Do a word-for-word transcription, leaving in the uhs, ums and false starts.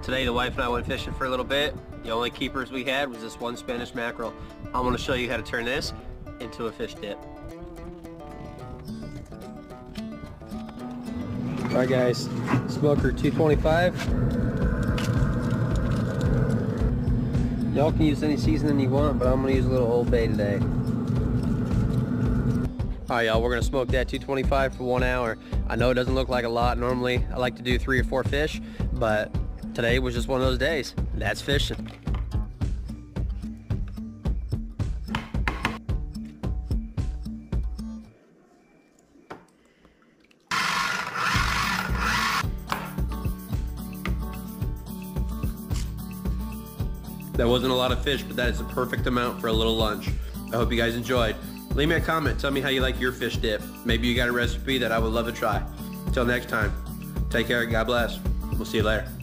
Today the wife and I went fishing for a little bit. The only keepers we had was this one Spanish mackerel. I'm going to show you how to turn this into a fish dip. Alright guys, smoker two twenty-five. Y'all can use any seasoning you want, but I'm going to use a little Old Bay today. Alright y'all, we're going to smoke that two twenty-five for one hour. I know it doesn't look like a lot. Normally I like to do three or four fish, but today was just one of those days. That's fishing. That wasn't a lot of fish, but that is the perfect amount for a little lunch. I hope you guys enjoyed. Leave me a comment. Tell me how you like your fish dip. Maybe you got a recipe that I would love to try. Until next time, take care. God bless. We'll see you later.